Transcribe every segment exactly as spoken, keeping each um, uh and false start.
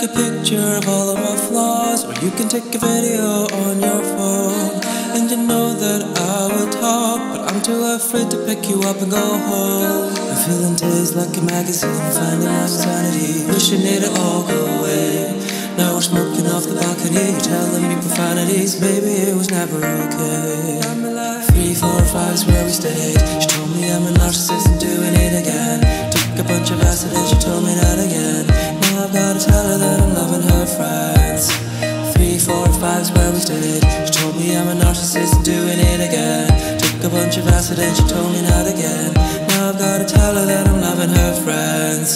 a picture of all of my flaws, or you can take a video on your phone. And you know that I would talk, but I'm too afraid to pick you up and go home. I'm feeling dazed like a magazine, finding my sanity, wishing it'd all go away. Now we're smoking off the balcony, you're telling me profanities, baby, it was never okay. Three, four, five's where we stayed. She told me I'm a narcissist and doing it again. Took a bunch of acid and she told me that again. Now I've gotta tell her that I'm loving her friends. Three, four, five's where we stayed. She told me I'm a narcissist and doing it again. Took a bunch of acid and she told me that again. Now I've gotta tell her that I'm loving her friends.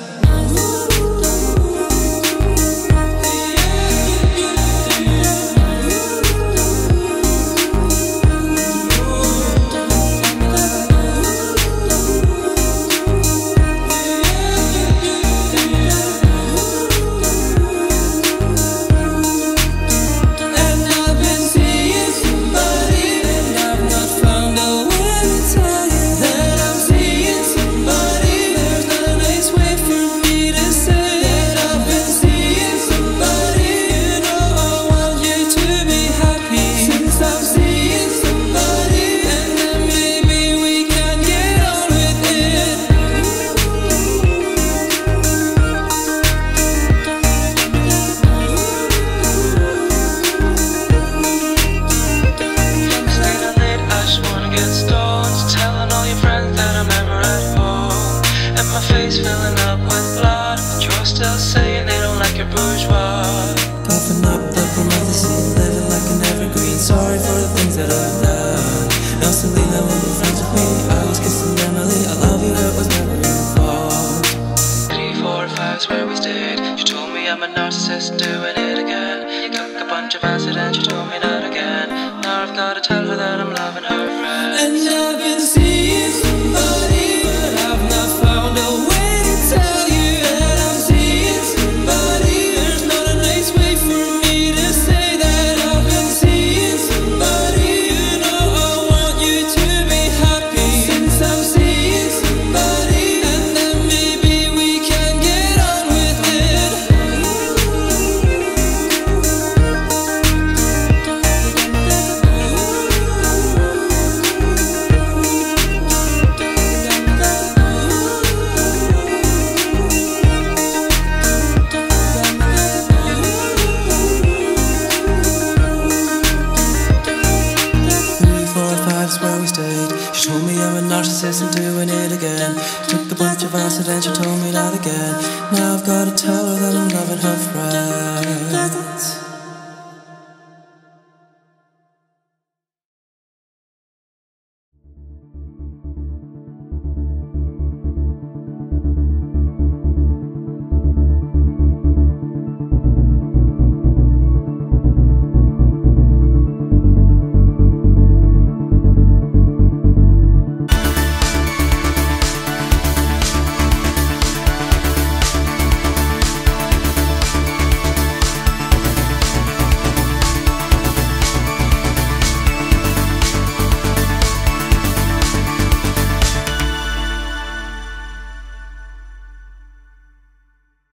Filling up with blood, but you're still saying they don't like your bourgeois. Puffing up the promethazine, living like an evergreen. Sorry for the things that I've done. Now Selena will be friends with me. I was kissing Emily, I love you, it was never your fault. Three, four, five's where we stayed. She told me I'm a narcissist, doing it again. You took a bunch of acid and she told me that again. Now I've gotta tell her that I'm loving her friends. And I've been seeing somebody, but I've not found a way. Tell you that I'm seeing somebody. There's not a nice way for me to say that I've been seeing somebody. You know I want you to be happy. Since I'm seeing somebody, and then maybe we can get on with it. Where we stayed. She told me I'm a narcissist and doing it again. Took a bunch of acid and she told me that again. Now I've gotta tell her that I'm loving her friends.